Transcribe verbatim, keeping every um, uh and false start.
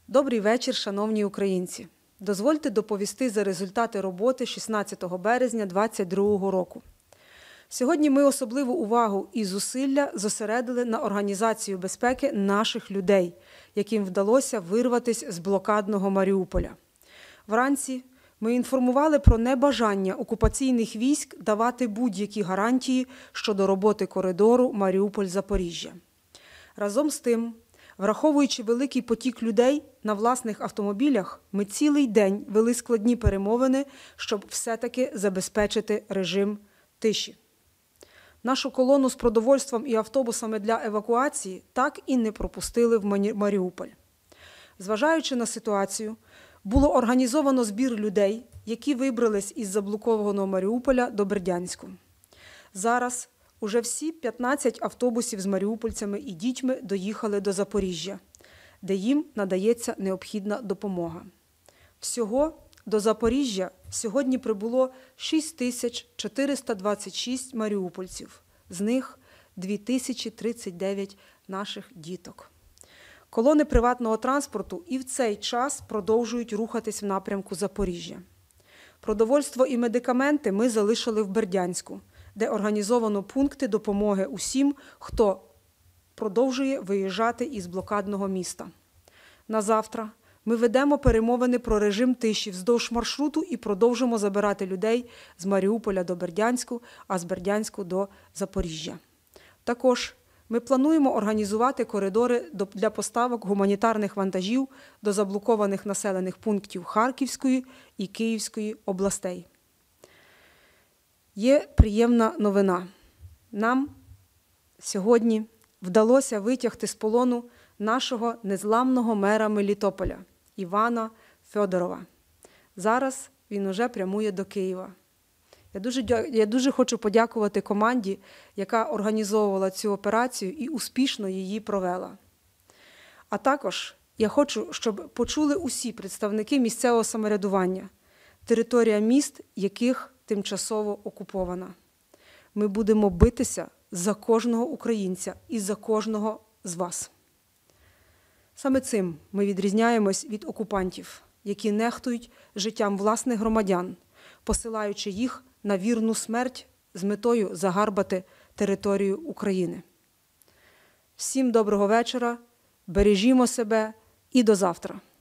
Добрий вечір, шановні українці. Дозвольте доповісти за результати роботи шістнадцятого березня двадцять другого року. Сьогодні ми особливу увагу і зусилля зосередили на організацію безпеки наших людей, яким вдалося вирватися з блокадного Маріуполя. Вранці ми інформували про небажання окупаційних військ давати будь-які гарантії щодо роботи коридору Маріуполь-Запоріжжя. Разом з тим, враховуючи великий потік людей на власних автомобілях, ми цілий день вели складні перемовини, щоб все-таки забезпечити режим тиші. Нашу колону з продовольством і автобусами для евакуації так і не пропустили в Маріуполь. Зважаючи на ситуацію, було організовано збір людей, які вибрались із заблокованого Маріуполя до Бердянську. Зараз уже всі п'ятнадцять автобусів з маріупольцями і дітьми доїхали до Запоріжжя, де їм надається необхідна допомога. Всього до Запоріжжя сьогодні прибуло шість тисяч чотириста двадцять шість маріупольців, з них дві тисячі тридцять дев'ять наших діток. Колони приватного транспорту і в цей час продовжують рухатись в напрямку Запоріжжя. Продовольство і медикаменти ми залишили в Бердянську, де організовано пункти допомоги усім, хто продовжує виїжджати із блокадного міста. На завтра ми ведемо перемовини про режим тиші вздовж маршруту і продовжимо забирати людей з Маріуполя до Бердянську, а з Бердянську до Запоріжжя. Також ми плануємо організувати коридори для поставок гуманітарних вантажів до заблокованих населених пунктів Харківської і Київської областей. Є приємна новина. Нам сьогодні вдалося витягти з полону нашого незламного мера Мелітополя Івана Федорова. Зараз він уже прямує до Києва. Я дуже, я дуже хочу подякувати команді, яка організовувала цю операцію і успішно її провела. А також я хочу, щоб почули усі представники місцевого самоврядування, територія міст, яких тимчасово окупована. Ми будемо битися за кожного українця і за кожного з вас. Саме цим ми відрізняємось від окупантів, які нехтують життям власних громадян, посилаючи їх на вірну смерть з метою загарбати територію України. Всім доброго вечора, бережімо себе і до завтра.